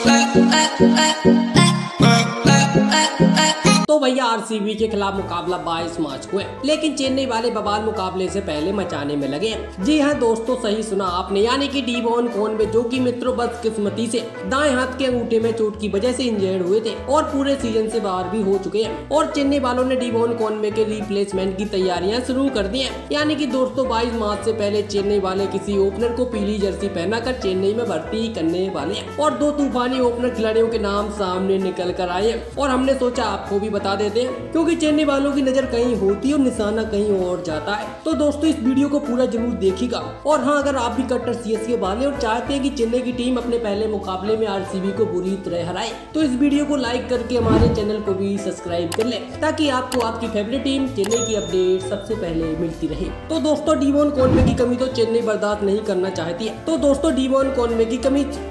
तो भैया आरसीबी के खिलाफ मुकाबला 22 मार्च को है, लेकिन चेन्नई वाले बवाल मुकाबले से पहले मचाने में लगे हैं। जी हाँ दोस्तों, सही सुना आपने, यानी कि डीवॉन कॉनवे जो कि मित्रों बदकिस्मती से दाएं हाथ के अंगूठे में चोट की वजह से इंजर्ड हुए थे और पूरे सीजन से बाहर भी हो चुके हैं। और चेन्नई वालों ने डीवॉन कॉनवे के रिप्लेसमेंट की तैयारियां शुरू कर दी है। यानी कि दोस्तों 22 मार्च से पहले चेन्नई वाले किसी ओपनर को पीली जर्सी पहनाकर चेन्नई में भर्ती करने वाले हैं और दो तूफानी ओपनर खिलाड़ियों के नाम सामने निकल कर आए हैं। और हमने सोचा आपको भी बता देते हैं, क्योंकि चेन्नई वालों की नजर कहीं होती है और निशाना कहीं और जाता है। तो दोस्तों इस वीडियो को पूरा जरूर देखिएगा। और हाँ, अगर आप भी कट्टर सीएसके वाले और चाहते हैं कि चेन्नई की टीम अपने पहले मुकाबले में आरसीबी को बुरी तरह हराए, तो इस वीडियो को लाइक करके हमारे चैनल को भी सब्सक्राइब कर ले, ताकि आपको आपकी फेवरेट टीम चेन्नई की अपडेट सबसे पहले मिलती रहे। तो दोस्तों डीवॉन कॉनवे की कमी तो चेन्नई बर्दाश्त नहीं करना चाहती है। तो दोस्तों डीवॉन कॉनवे की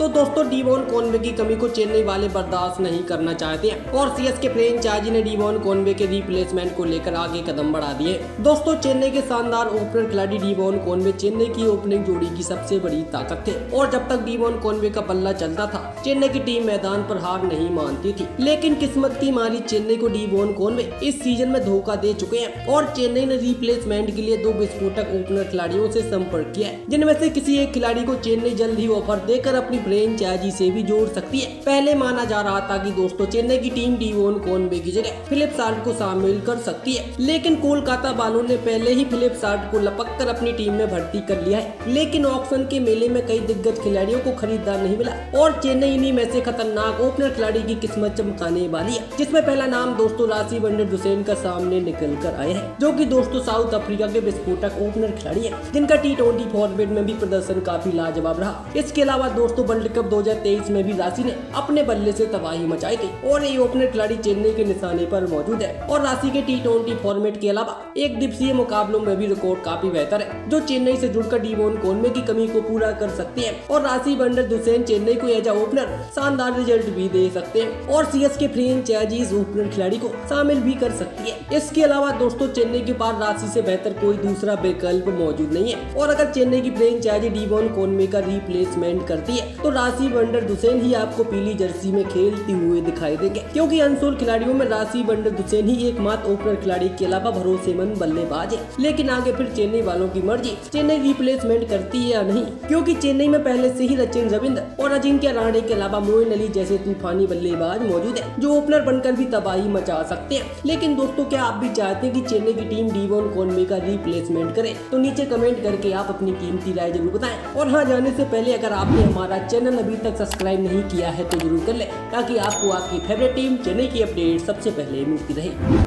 कमी को चेन्नई वाले बर्दाश्त नहीं करना चाहते हैं और सीएसके फ्रेंचाइजी ने डीवॉन कॉनवे के रिप्लेसमेंट को लेकर आगे कदम बढ़ा दिए। दोस्तों चेन्नई के शानदार ओपनर खिलाड़ी डीवॉन कॉनवे चेन्नई की ओपनिंग जोड़ी की सबसे बड़ी ताकत थे और जब तक डीवॉन कॉनवे का बल्ला चलता था चेन्नई की टीम मैदान पर हार नहीं मानती थी। लेकिन किस्मत की मारी चेन्नई को डीवॉन कॉनवे इस सीजन में धोखा दे चुके हैं और चेन्नई ने रिप्लेसमेंट के लिए दो विस्फोटक ओपनर खिलाड़ियों से संपर्क किया है, जिनमें से किसी एक खिलाड़ी को चेन्नई जल्द ही ऑफर देकर अपनी फ्रेंचाइजी से भी जोड़ सकती है। पहले माना जा रहा था कि दोस्तों चेन्नई की टीम डीवॉन कॉनवे की जगह फिलिप साल्ट को शामिल कर सकती है, लेकिन कोलकाता वालों ने पहले ही फिलिप साल्ट को लपक कर अपनी टीम में भर्ती कर लिया है। लेकिन ऑक्शन के मेले में कई दिग्गज खिलाड़ियों को खरीदार नहीं मिला और चेन्नई इन्हीं में से खतरनाक ओपनर खिलाड़ी की किस्मत चमकाने वाली है, जिसमें पहला नाम दोस्तों राशिद वंडर दुसेन का सामने निकल कर आए हैं, जो कि दोस्तों साउथ अफ्रीका के विस्फोटक ओपनर खिलाड़ी है, जिनका T20 फॉर्मेट में भी प्रदर्शन काफी लाजवाब रहा। इसके अलावा दोस्तों वर्ल्ड कप 2023 में भी राशि ने अपने बल्ले से तबाही मचाई थी और ये ओपनर खिलाड़ी चेन्नई के निशाने पर मौजूद है। और राशि के T20 फॉर्मेट के अलावा एक दिवसीय मुकाबलों में भी रिकॉर्ड काफी बेहतर है, जो चेन्नई से जुड़कर डीवॉन कॉनवे की कमी को पूरा कर सकते हैं। और राशिद वंडर दुसेन चेन्नई को एज ओपनर शानदार रिजल्ट भी दे सकते हैं और सीएसके फ्रेंचाइजी इस ओपनर खिलाड़ी को शामिल भी कर सकती है। इसके अलावा दोस्तों चेन्नई के पास राशि से बेहतर कोई दूसरा विकल्प मौजूद नहीं है और अगर चेन्नई की फ्रेंचाइजी डीवॉन कॉनवे का रिप्लेसमेंट करती है तो राशिद वंडर दुसेन ही आपको पीली जर्सी में खेलते हुए दिखाई देंगे, क्योंकि अनसोल्ड खिलाड़ियों में राशिद वंडर दुसेन ही एकमात्र ओपनर खिलाड़ी के अलावा भरोसेमंद बल्लेबाज है। लेकिन आगे फिर चेन्नई वालों की मर्जी, चेन्नई रिप्लेसमेंट करती है या नहीं, क्योंकि चेन्नई में पहले से ही सचिन रविंद्र और अजिंक्य रहाणे के अलावा मोइन अली जैसे तूफानी बल्लेबाज मौजूद है, जो ओपनर बनकर भी तबाही मचा सकते हैं। लेकिन दोस्तों क्या आप भी चाहते हैं कि चेन्नई की टीम डीवॉन कॉनवे का रिप्लेसमेंट करे? तो नीचे कमेंट करके आप अपनी कीमती राय जरूर बताएं। और हाँ, जाने से पहले अगर आपने हमारा चैनल अभी तक सब्सक्राइब नहीं किया है तो जरूर कर ले, ताकि आपको आपकी फेवरेट टीम चेन्नई की अपडेट सबसे पहले मिलती रहे।